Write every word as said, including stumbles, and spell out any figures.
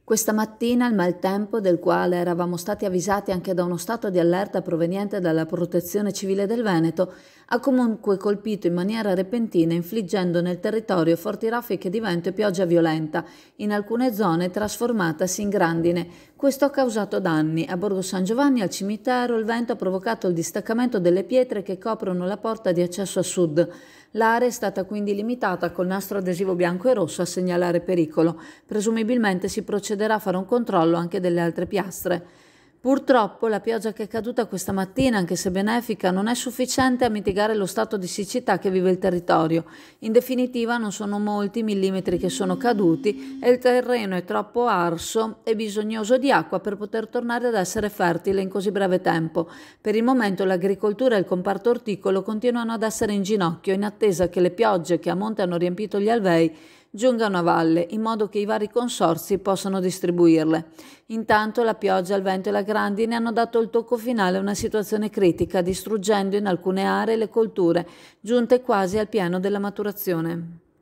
Questa mattina il maltempo, del quale eravamo stati avvisati anche da uno stato di allerta proveniente dalla Protezione Civile del Veneto, ha comunque colpito in maniera repentina, infliggendo nel territorio forti raffiche di vento e pioggia violenta, in alcune zone trasformatasi in grandine. Questo ha causato danni. A Borgo San Giovanni, al cimitero, il vento ha provocato il distaccamento delle pietre che coprono la porta di accesso a sud. L'area è stata quindi limitata col nastro adesivo bianco e rosso a segnalare pericolo. Presumibilmente si procederà a fare un controllo anche delle altre piastre. Purtroppo la pioggia che è caduta questa mattina, anche se benefica, non è sufficiente a mitigare lo stato di siccità che vive il territorio. In definitiva non sono molti i millimetri che sono caduti e il terreno è troppo arso e bisognoso di acqua per poter tornare ad essere fertile in così breve tempo. Per il momento l'agricoltura e il comparto orticolo continuano ad essere in ginocchio in attesa che le piogge che a monte hanno riempito gli alvei giungano a valle, in modo che i vari consorzi possano distribuirle. Intanto la pioggia, il vento e la grandine hanno dato il tocco finale a una situazione critica, distruggendo in alcune aree le colture, giunte quasi al pieno della maturazione.